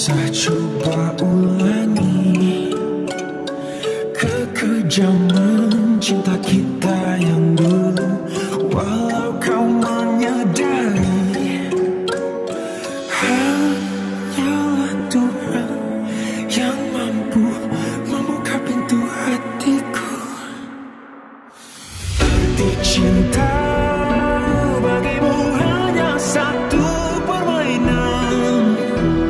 usah coba ulangi kekejaman cinta kita yang dulu. Walau kau menyadari hanyalah Tuhan yang mampu membuka pintu hatiku. Arti cinta bagimu hanya satu permainan,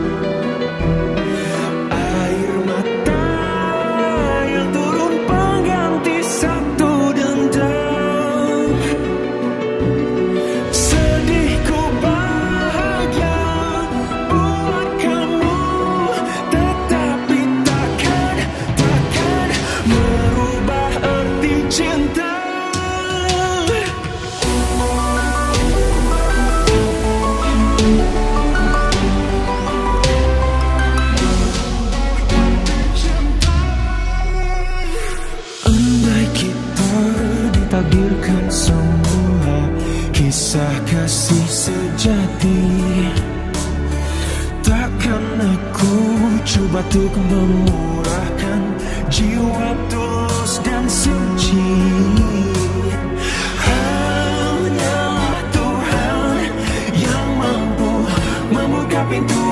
air mata yang turun pengganti satu dendam. Sedihku bahagia buat kamu, tetapi takkan merubah arti cinta. Andai kita ditakdirkan semua kisah kasih sejati, takkan aku coba untuk memurahkan jiwa tulus dan suci. Hanyalah Tuhan yang mampu membuka pintu